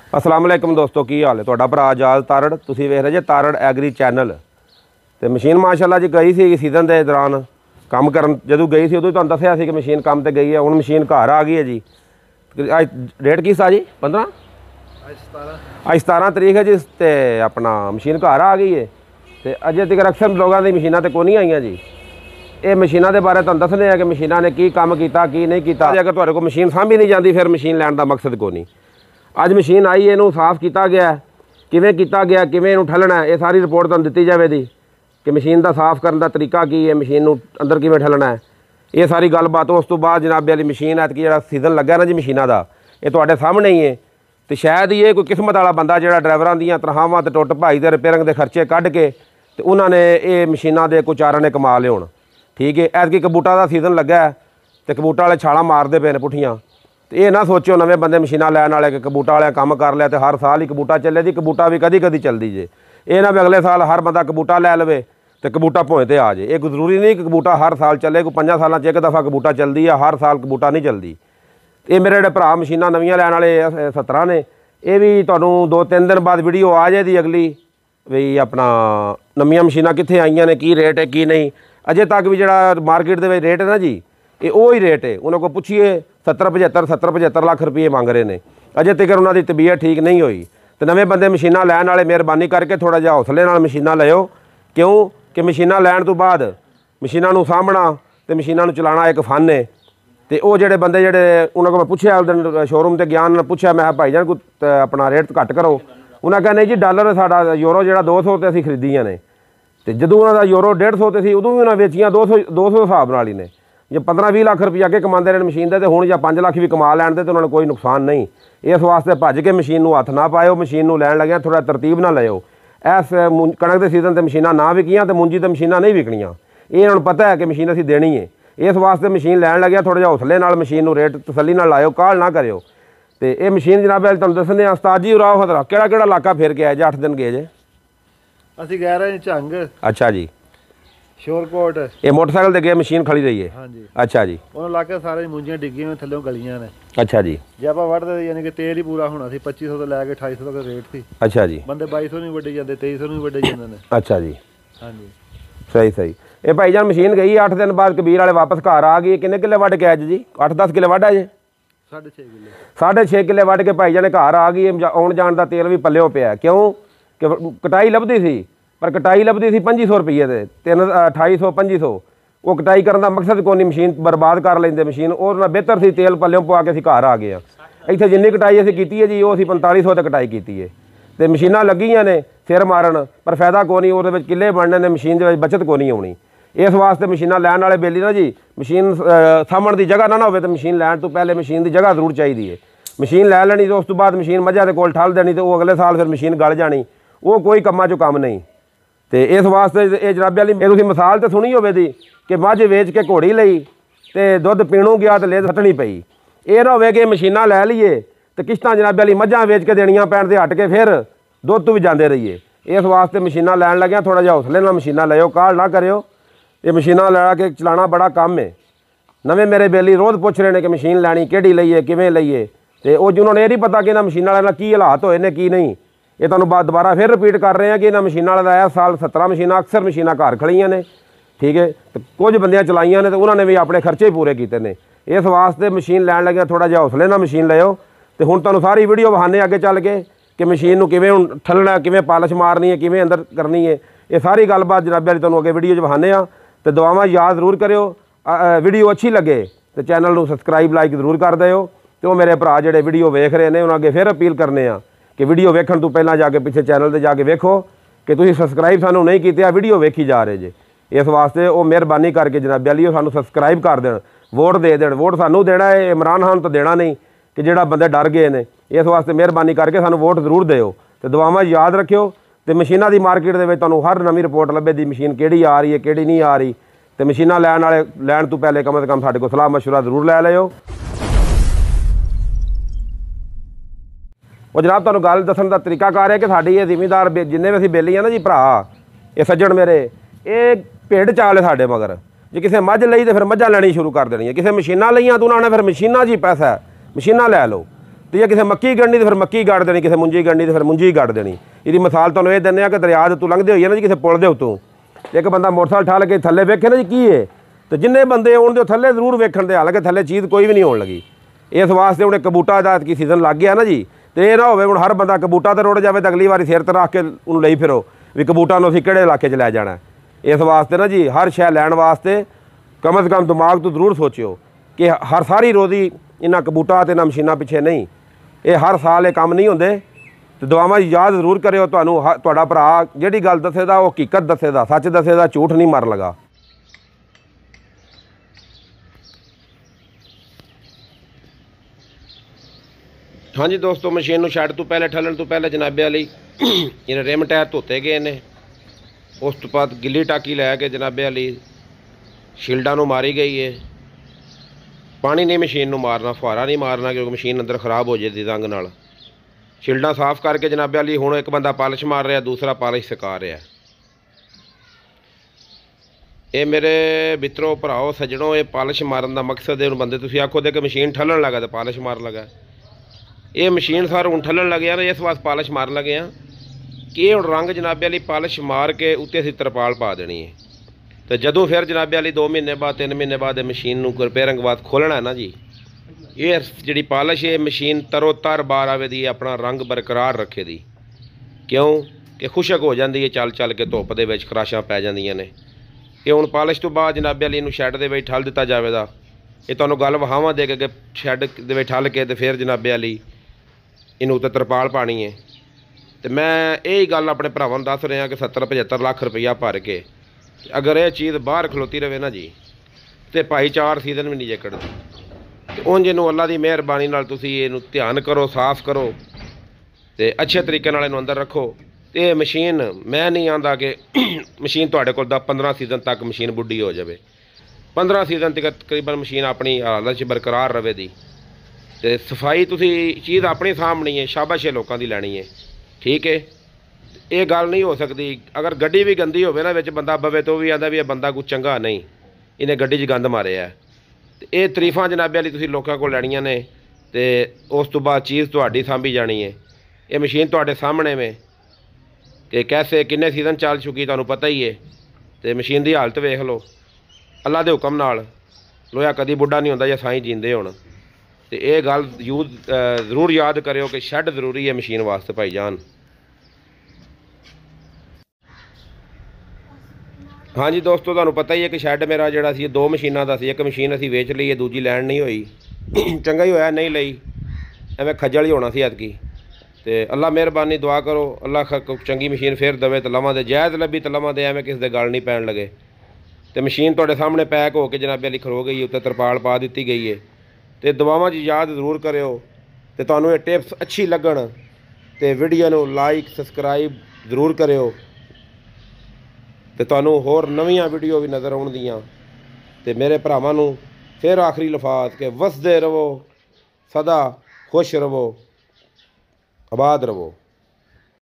अस्सलाम वालेकुम दोस्तों, की हाल है? तुहाडा भरा आजाद तारड़, तुसीं वेख रहे जे तारड़ एग्री चैनल। तो मशीन माशाअल्लाह जी गई सी सीजन के दौरान काम करन, जदों गई सी उदों तुहानूं दस्सिया सी कि मशीन काम ते गई है। हुण मशीन घर आ गई है जी। अज डेट की सा जी? 15 अज 17 तरीक है जी। तो अपना मशीन घर आ गई है। तो अजे तक अक्सर लोगों की मशीनां तो कोई नहीं आईयां जी। ये मशीनों के बारे तुहानूं दस्सने कि मशीनों ने की काम किया की नहीं किया। अगर तुहाडे कोल मशीन सामभी नहीं जाती फिर मशीन लैण का मकसद कोई नहीं। अज मशीन आई है, इनू साफ किया गया, किवें किया गया, किवें इनू ठलना है, ये सारी रिपोर्ट तुहानूं दित्ती जावेगी कि मशीन का साफ करने का तरीका की है, मशीन नूं अंदर किवें ठलना है, ये सारी गलबात। उस तो बाद जनाबे वाली मशीन ऐतकी जिहड़ा सीजन लग्या ना जी मशीनों का, ये तुहाडे सामने ही है। तो शायद ये कोई किस्मत वाला बंदा जिहड़ा ड्राइवरां दीयां तनखाहां ते टुट भाई ते रिपेयरिंग के खर्चे कढ के ते उन्होंने ये मशीनों के कुछ चारां ने कमा लिया। ठीक है, ऐतकी कबूटा का सीजन लग्या है तो कबूटा वाले छालां मारदे पे ने पुठियां। तो ये ना सोचो नवे बंदे मशीनां लैण वाले कि कबूटा वाले काम कर लिया तो हर साल ही कबूटा चले जी। कबूटा भी कदी कदी चलती जे। ये ना भी अगले साल हर बंदा कबूटा लै लवे तो कबूटा भोए ते आ जाए। ये जरूरी नहीं कि कबूटा हर साल चले। कोई 5 साल एक दफ़ा कबूटा चलती है, हर साल कबूटा नहीं चलती। ये मेरे जिहड़े भरा मशीनां नवीं लैण वाले 17 ने, ये भी तुहानूं 2-3 दिन बाद वीडियो आ जाएगी अगली भी अपना नवीं मशीनां कित्थे आईयां ने, की रेट है की नहीं। अजे तक भी जिहड़ा मार्केट दे रेट है ना जी, ये वही रेट है। उन्होंने को पूछिए 70-75 लाख रुपये मंग रहे हैं। अजे तक उन्होंने तबीयत ठीक नहीं हुई। तो नवे बंदे मशीनां लैण वाले मेहरबानी करके थोड़ा जिहा हौसले नाल मशीनां लिओ। क्यों कि मशीनां लैण तो बाद मशीनां नूं सामभना ते मशीनां नूं चलाना एक फन है। तो वो जिहड़े बंदे जिहड़े उन्होंने को मैं पूछया उस दिन शोरूम ते गया, उन्होंने पूछया मैं भाई जान कोई अपना रेट घट करो। उन्हें कहा नहीं जी डॉलर साडा यूरो जिहड़ा 200 ते असीं खरीदियां ने। तो जदों उन्होंने यूरो 150 ते सी उदों भी उन्हें वेचियां 200 हिसाब नाल ही ने। जे 15-20 लाख रुपया अगे कमाते रहे मशीन दे, तो हुण जां 5 लाख भी कमा लैण दे तो उन्होंने कोई नुकसान नहीं। इस वास्ते भज के मशीन नूं हत्थ ना पाओ, मशीन नूं लैण लग्या थोड़ा तरतीब ना लिओ। इस कणक के सीजन ते मशीनां ना विकियां तो मुंजी ते मशीनां नहीं विकणियां। ये इन्हां नूं पता है कि मशीन असीं देनी है। इस वास्ते मशीन लैण लग्या थोड़ा जिहा हौसले नाल मशीन नूं रेट तसल्ली नाल लाओ, काल ना करिओ। तो ये मशीन जनाब अज तुहानूं दस्सने आ। उस्ताद जी उराओ हजरा किहड़ा इलाका फिर के आए जे? 8 दिन गए जे असीं गए रहे झंग। अच्छा जी, शोरकोट। ये मोटरसाइकिल ते गए मशीन खड़ी रही है? हाँ जी। अच्छा जी। उन्होंने लाके सारे मुंजियां डिग्गियां में थल्लों गलियां ने। अच्छा जी। जे आपां वढ़दे यानी कि तेल ही पूरा होना सी। 2500 तो लैके 2800 तक रेट थी। अच्छा जी। बंदे 2200 नहीं वड्डे जाते, 2300 नहीं वड्डे जाते ने। अच्छा जी। हाँ जी, सही सही। ये भाई जान मशीन गई 8 दिन बाद कबीर वाले वापस घर आ गए। किन्ने किले वढ़ के अज जी? 8-10 किले वढ़ जे? 6.5 किले। 6.5 किले वढ़ के भाई जाने घर आ गई। आउण जाण का तेल भी पल्लिओं पिया। क्यों कि कटाई लभदी सी, पर कटाई लभदी सी 2500 रुपये दे, 2800-2500। वो कटाई करने का मकसद कोई नहीं, मशीन बर्बाद कर लेंदे मशीन। और बेहतर सी तेल पल्लिओं पवा के असीं घर आ गए। इत्थे जिन्नी कटाई असीं कीती है जी वो असीं 4500 ते कटाई कीती है। तो मशीनां लगियां ने सिर मारन, पर फायदा कोई नहीं। वो किले बनने ने, मशीन दे बचत कोई नहीं आउणी। इस वास्ते मशीनां लैण वाले बेली ना जी, मशीन सामण की जगह ना होवे तो मशीन लैण तो पहले मशीन की जगह जरूर चाहिए है। मशीन लै लैनी तो उस तो बाद मशीन मझां दे कोल ठल देनी तो वो अगले साल फिर मशीन गल जानी। वो कोई कम्मां चों कम नहीं। तो इस वास्ते ये जनाबे वाली तुसीं मिसाल तो सुनी होवेगी कि मझ वेच के घोड़ी लई ते दुध पीणों गया तो लेद सट्टनी पई। ये ना होवे कि मशीनां लै लीए तो किश्तां जनाबे वाली मझां वेच के देनियां पैण ते हट के फिर दुध तो भी जाते रहिए। इस वास्ते मशीनां लैण लग्या थोड़ा जिहा हौसले नाल मशीनां लिओ, काल ना करिओ। ये मशीनां लै के चलाना बड़ा कम है। नवे मेरे बेली रोज़ पुछ रहे हैं कि मशीन लैनी किहड़ी लईए, किवें लईए। तो वो जिन्होंने ये नहीं पता कि इन्हां मशीनां वाले की हालात होए ने की नहीं। ये तुहानूं दोबारा फिर रिपीट कर रहे हैं कि इन्हां मशीनां वाले दा इस साल 17 मशीनां अक्सर मशीनां घर खड़ियां ने। ठीक है, तो कुछ बंदियां चलाइयां ने तो उन्होंने भी अपने खर्चे ही पूरे किए हैं। इस वास्ते मशीन लैण लग्या थोड़ा जिहा हौसले नाल मशीन लिओ। तो हुण तुहानूं सारी वीडियो विखाने अगे चल के कि मशीन नूं किवें हुण ठल्लना, किवें पालिश मारनी है, किवें अंदर करनी है। ये सारी गलबात जनाबे वाली तुहानूं अगे वीडियो च विखाने आ। तो दुआवां याद जरूर करिओ। वीडियो अच्छी लगे तो चैनल नूं सबसक्राइब लाइक जरूर कर दिओ। तो मेरे भरा जिहड़े वीडियो वेख रहे हैं उन्होंने अगे फिर अपील करने आ कि वीडियो वेखण तो पहलां जाके पिछे चैनल ते जाके वेखो कि तुसीं सबसक्राइब सानूं नहीं कीते, वीडियो वेखी जा रहे जे। इस वास्ते वो मेहरबानी करके जनाबे वाली सानूं सबसक्राइब कर देण, वोट दे देण। वोट सानूं देना है, इमरान खान तो देना नहीं कि जिहड़ा बंदे डर गए ने। इस वास्ते मेहरबानी करके सानूं वोट जरूर दिओ। तो दुआवां याद रखिओ। तो मशीनां दी मार्केट दे विच तुहानूं हर नवीं रिपोर्ट लभेगी, मशीन किहड़ी आ रही है किहड़ी नहीं आ रही। तो मशीनां लैण वाले लैण तो पहले कम से कम साडे कोल सलाह मशवरा जरूर लै लिओ। वो जनाब तुहानूं गल दस्सण दा तरीकाकार है कि साडी ये जिमीदार जिन्ने भी असीं बेली आ ना जी भरा, ये सज्जण मेरे, ये भेड चाल है साडे मगर। जे किसी मझ लई तो फिर मझां लैणी शुरू कर देनी है। किसी मशीनां लईआं तो उन्होंने फिर मशीनां 'च ही पैसा है, मशीनां लै लो। ਤੇ ਜੇ ਕਿਸੇ ਮੱਕੀ ਗੜਨੀ ਤੇ ਫਿਰ ਮੱਕੀ ਗੜ ਦੇਣੀ, ਕਿਸੇ ਮੁੰਜੀ ਗੜਨੀ ਤੇ ਫਿਰ ਮੁੰਜੀ ਗੜ ਦੇਣੀ। ਇਹਦੀ ਮਿਸਾਲ ਤੁਹਾਨੂੰ ਇਹ ਦਿੰਦੇ ਆ ਕਿ ਦਰਿਆ ਦੇ ਉੱਤੋਂ ਲੰਘਦੇ ਹੋਈਏ ਨਾ ਜੀ, ਕਿਸੇ ਪੁਲ ਦੇ ਉੱਤੋਂ ਇੱਕ ਬੰਦਾ ਮੋਟਰਸਾਈਕਲ ਠਾਲ ਕੇ ਥੱਲੇ ਵੇਖੇ ਨਾ ਜੀ ਕੀ ਹੈ, ਤੇ ਜਿੰਨੇ ਬੰਦੇ ਆਉਣ ਦੇ ਥੱਲੇ ਜ਼ਰੂਰ ਵੇਖਣ ਦੇ, ਹਾਲਾਂਕਿ ਥੱਲੇ ਚੀਜ਼ ਕੋਈ ਵੀ ਨਹੀਂ ਆਉਣ ਲੱਗੀ। ਇਸ ਵਾਸਤੇ ਹੁਣ ਕਬੂਟਾ ਦਾ ਕੀ ਸੀਜ਼ਨ ਲੱਗ ਗਿਆ ਨਾ ਜੀ, ਤੇ ਇਹ ਨਾ ਹੋਵੇ ਹੁਣ ਹਰ ਬੰਦਾ ਕਬੂਟਾ ਤੇ ਰੁੜ ਜਾਵੇ ਤਾਂ ਅਗਲੀ ਵਾਰੀ ਸਿਰ ਤੇ ਰੱਖ ਕੇ ਉਹਨੂੰ ਲਈ ਫਿਰੋ ਵੀ ਕਬੂਟਾ ਨੂੰ ਅਸੀਂ ਕਿਹੜੇ ਇਲਾਕੇ 'ਚ ਲੈ ਜਾਣਾ। ਇਸ ਵਾਸਤੇ ਨਾ ਜੀ ਹਰ ਸ਼ੈ ਲੈਣ ਵਾਸਤੇ ਕਮ ਸੇ ਕਮ ਦਿਮਾਗ ਤੋਂ ਜ਼ਰੂਰ ਸੋਚਿਓ ਕਿ ਹਰ ਸਾਰੀ ਰੋਜ਼ੀ ਇਹਨਾਂ ਕਬੂਟਾ ਤੇ ਇਹਨਾਂ ਮਸ਼ੀਨਾਂ ਪਿੱਛੇ ਨਹੀਂ, ਇਹ ਹਰ ਸਾਲ ਇਹ ਕੰਮ ਨਹੀਂ ਹੁੰਦੇ। ਤੇ ਦੁਆਵਾਂ ਯਾਦ ਜ਼ਰੂਰ ਕਰਿਓ, ਤੁਹਾਨੂੰ ਤੁਹਾਡਾ ਭਰਾ ਜਿਹੜੀ ਗੱਲ ਦੱਸੇਦਾ ਉਹ ਹਕੀਕਤ ਦੱਸੇਦਾ, ਸੱਚ ਦੱਸੇਦਾ, ਝੂਠ ਨਹੀਂ ਮਾਰਨ ਲੱਗਾ। ਹਾਂਜੀ ਦੋਸਤੋ, ਮਸ਼ੀਨ ਨੂੰ ਛੱਡ ਤੋਂ ਪਹਿਲੇ ਠੱਲਣ ਤੋਂ ਪਹਿਲੇ ਜਨਾਬੇ ਵਾਲੀ ਇਹਨੇ ਰਿਮ ਟਾਇਰ ਧੋਤੇ ਗਏ ਨੇ। ਉਸ ਤੋਂ ਬਾਅਦ ਗਿੱਲੀ ਟਾਕੀ ਲੈ ਕੇ ਜਨਾਬੇ ਵਾਲੀ ਸ਼ੀਲਡਾਂ ਨੂੰ ਮਾਰੀ ਗਈ ਹੈ। ਪਾਣੀ ਨਹੀਂ ਮਸ਼ੀਨ ਨੂੰ ਮਾਰਨਾ, ਫੁਹਾਰਾ ਨਹੀਂ ਮਾਰਨਾ, ਕਿਉਂਕਿ ਮਸ਼ੀਨ ਅੰਦਰ ਖ਼ਰਾਬ ਹੋ ਜਾਏਗੀ ਰੰਗ ਨਾਲ। ਸ਼ੀਲਡਾਂ ਸਾਫ਼ ਕਰਕੇ ਜਨਾਬੇ ਵਾਲੀ ਹੁਣ ਇੱਕ ਬੰਦਾ ਪਾਲਿਸ਼ ਮਾਰ ਰਿਹਾ, ਦੂਸਰਾ ਪਾਲਿਸ਼ ਸਿਖਾ ਰਿਹਾ। ਇਹ ਮੇਰੇ ਮਿੱਤਰੋ ਭਰਾਓ ਸੱਜਣੋ, ਇਹ ਪਾਲਿਸ਼ ਮਾਰਨ ਦਾ ਮਕਸਦ ਹੈ। ਹੁਣ ਬੰਦੇ ਤੁਸੀਂ ਆਖੋ ਦੇ ਕਿ ਮਸ਼ੀਨ ਠੱਲਣ ਲੱਗਾ ਤੇ ਪਾਲਿਸ਼ ਮਾਰਨ ਲੱਗਾ, ਇਹ ਮਸ਼ੀਨ ਸਰ ਹੁਣ ਠੱਲਣ ਲੱਗਿਆ ਨਾ, ਇਸ ਵਾਸਤੇ ਪਾਲਿਸ਼ ਮਾਰਨ ਲੱਗੇ ਆ ਕਿ ਇਹ ਹੁਣ ਰੰਗ ਜਨਾਬੇ ਵਾਲੀ ਪਾਲਿਸ਼ ਮਾਰ ਕੇ ਉੱਤੇ ਅਸੀਂ ਤਰਪਾਲ ਪਾ ਦੇਣੀ ਹੈ। ਤੇ ਜਦੋਂ ਫਿਰ ਜਨਾਬੇ ਵਾਲੀ 2 ਮਹੀਨੇ ਬਾਅਦ 3 ਮਹੀਨੇ ਬਾਅਦ ਇਹ ਮਸ਼ੀਨ ਨੂੰ ਰਿਪੇਅਰਿੰਗ ਬਾਅਦ ਖੋਲ੍ਹਣਾ ਨਾ ਜੀ, ਇਹ ਜਿਹੜੀ ਪਾਲਿਸ਼ ਹੈ ਮਸ਼ੀਨ ਤਰੋ ਤਰ ਬਾਹਰ ਆਵੇ ਦੀ, ਆਪਣਾ ਰੰਗ ਬਰਕਰਾਰ ਰੱਖੇ ਦੀ। ਕਿਉਂ ਕਿ ਖੁਸ਼ਕ ਹੋ ਜਾਂਦੀ ਹੈ ਚੱਲ ਚੱਲ ਕੇ, ਧੁੱਪ ਦੇ ਵਿੱਚ ਖਰਾਸ਼ਾਂ ਪੈ ਜਾਂਦੀਆਂ ਨੇ। ਇਹ ਹੁਣ ਪਾਲਿਸ਼ ਤੋਂ ਬਾਅਦ ਜਨਾਬੇ ਵਾਲੀ ਨੂੰ ਸ਼ੈੱਡ ਦੇ ਵਿੱਚ ਠੱਲ ਦਿੱਤਾ ਜਾਵੇਗਾ। ਇਹ ਤੁਹਾਨੂੰ ਗੱਲ ਵਹਾਵਾਂ ਦੇ ਕੇ ਸ਼ੈੱਡ ਦੇ ਵਿੱਚ ਠੱਲ ਕੇ ਤੇ ਫਿਰ ਜਨਾਬੇ ਵਾਲੀ ਇਹਨੂੰ ਉੱਤੇ ਤਰਪਾਲ ਪਾਣੀ ਹੈ। ਤੇ ਮੈਂ ਇਹ ਹੀ ਗੱਲ ਆਪਣੇ ਭਰਾਵਾਂ ਨੂੰ ਦੱਸ ਰਿਹਾ ਕਿ 70-75 ਲੱਖ ਰੁਪਈਆ ਭਰ ਕੇ ਅਗਰ ਇਹ ਚੀਜ਼ ਬਾਹਰ ਖਲੋਤੀ ਰਹੇ ਨਾ ਜੀ, ਤੇ ਭਾਈ 4 ਸੀਜ਼ਨ ਵੀ ਨਹੀਂ ਜੇਕੜਦੀ। ਤੇ ਉਂਝ ਇਹਨੂੰ ਅੱਲਾ ਦੀ ਮਿਹਰਬਾਨੀ ਨਾਲ ਤੁਸੀਂ ਇਹਨੂੰ ਧਿਆਨ ਕਰੋ, ਸਾਫ਼ ਕਰੋ ਤੇ ਅੱਛੇ ਤਰੀਕੇ ਨਾਲ ਇਹਨੂੰ ਅੰਦਰ ਰੱਖੋ। ਤੇ ਇਹ ਮਸ਼ੀਨ ਮੈਂ ਨਹੀਂ ਆਂਦਾ ਕਿ ਮਸ਼ੀਨ ਤੁਹਾਡੇ ਕੋਲ 15 ਸੀਜ਼ਨ ਤੱਕ ਮਸ਼ੀਨ ਬੁੱਢੀ ਹੋ ਜਾਵੇ। 15 ਸੀਜ਼ਨ ਤੱਕ ਤਕਰੀਬਨ ਮਸ਼ੀਨ ਆਪਣੀ ਹਾਲਤ 'ਚ ਬਰਕਰਾਰ ਰਵੇ ਦੀ। ਤੇ ਸਫਾਈ ਤੁਸੀਂ ਚੀਜ਼ ਆਪਣੀ ਸਾਹਮਣੀ ਹੈ, ਸ਼ਾਬਾਸ਼ ਹੈ ਲੋਕਾਂ ਦੀ ਲੈਣੀ ਹੈ, ਠੀਕ ਹੈ। ਇਹ ਗੱਲ ਨਹੀਂ ਹੋ ਸਕਦੀ ਅਗਰ ਗੱਡੀ ਵੀ ਗੰਦੀ ਹੋਵੇ ਨਾ, ਵਿੱਚ ਬੰਦਾ ਬਵੇ ਤਾਂ ਉਹ ਵੀ ਆਂਦਾ ਵੀ ਇਹ ਬੰਦਾ ਕੁਛ ਚੰਗਾ ਨਹੀਂ, ਇਹਨੇ ਗੱਡੀ 'ਚ ਗੰਦ ਮਾਰਿਆ। ਤੇ ਇਹ ਤਾਰੀਫਾਂ ਜਨਾਬੇ ਵਾਲੀ ਤੁਸੀਂ ਲੋਕਾਂ ਕੋਲ ਲੈਣੀਆਂ ਨੇ, ਤੇ ਉਸ ਤੋਂ ਬਾਅਦ ਚੀਜ਼ ਤੁਹਾਡੀ ਸਾਂਭੀ ਜਾਣੀ ਹੈ। ਇਹ ਮਸ਼ੀਨ ਤੁਹਾਡੇ ਸਾਹਮਣੇ ਵੇ ਕਿ ਕੈਸੇ ਕਿੰਨੇ ਸੀਜ਼ਨ ਚੱਲ ਚੁੱਕੀ ਤੁਹਾਨੂੰ ਪਤਾ ਹੀ ਹੈ। ਤੇ ਮਸ਼ੀਨ ਦੀ ਹਾਲਤ ਵੇਖ ਲਓ, ਅੱਲਾ ਦੇ ਹੁਕਮ ਨਾਲ ਲੋਹਾ ਕਦੀ ਬੁੱਢਾ ਨਹੀਂ ਹੁੰਦਾ ਜੇ ਸਾਈਂ ਜੀਂਦੇ ਹੋਣ। ਤੇ ਇਹ ਗੱਲ ਜ਼ਰੂਰ ਯਾਦ ਕਰਿਓ ਕਿ ਸ਼ੈੱਡ ਜ਼ਰੂਰੀ ਹੈ ਮਸ਼ੀਨ ਵਾਸਤੇ ਭਾਈ ਜਾਨ। ਹਾਂਜੀ ਦੋਸਤੋ, ਤੁਹਾਨੂੰ ਪਤਾ ਹੀ ਹੈ ਕਿ ਸ਼ੈੱਡ ਮੇਰਾ ਜਿਹੜਾ ਸੀ 2 ਮਸ਼ੀਨਾਂ ਦਾ ਸੀ। ਇੱਕ ਮਸ਼ੀਨ ਅਸੀਂ ਵੇਚ ਲਈ ਹੈ, ਦੂਜੀ ਲੈਣ ਨਹੀਂ ਹੋਈ। ਚੰਗਾ ਹੀ ਹੋਇਆ ਨਹੀਂ ਲਈ, ਐਵੇਂ ਖੱਜਲ ਹੀ ਹੋਣਾ ਸੀ ਐਤਕੀ। ਤੇ ਅੱਲਾ ਮਿਹਰਬਾਨੀ, ਦੁਆ ਕਰੋ ਅੱਲਾ ਚੰਗੀ ਮਸ਼ੀਨ ਫੇਰ ਦੇਵੇ ਤੇ ਲਵਾਂ ਦੇ, ਜਾਇਜ਼ ਲੱਭੀ ਤੇ ਲਵਾਂ ਦੇ, ਐਵੇਂ ਕਿਸੇ ਦੇ ਗੱਲ ਨਹੀਂ ਪੈਣ ਲੱਗੇ। ਤੇ ਮਸ਼ੀਨ ਤੁਹਾਡੇ ਸਾਹਮਣੇ ਪੈਕ ਹੋ ਕੇ ਜਨਾਬੇ ਵਾਲੀ ਖਲੋ ਗਈ, ਉੱਤੇ ਤਰਪਾਲ ਪਾ ਦਿੱਤੀ ਗਈ ਹੈ। ਤੇ ਦੁਆਵਾਂ 'ਚ ਯਾਦ ਜ਼ਰੂਰ ਕਰਿਓ। ਤੇ ਤੁਹਾਨੂੰ ਇਹ ਟਿਪਸ ਅੱਛੀ ਲੱਗਣ ਤੇ ਵੀਡੀਓ ਨੂੰ ਲਾਈਕ ਸਬਸਕ੍ਰਾਈਬ ਜ਼ਰੂਰ ਕਰਿਓ। ਤੇ ਤੁਹਾਨੂੰ ਹੋਰ ਨਵੀਆਂ ਵੀਡੀਓ ਵੀ ਨਜ਼ਰ ਆਉਣਗੀਆਂ। ਤੇ ਮੇਰੇ ਭਰਾਵਾਂ ਨੂੰ ਫਿਰ ਆਖਰੀ ਲਫ਼ਾਜ਼ ਕਿ ਵਸਦੇ ਰਹੋ, ਸਦਾ ਖੁਸ਼ ਰਹੋ, ਆਬਾਦ ਰਹੋ।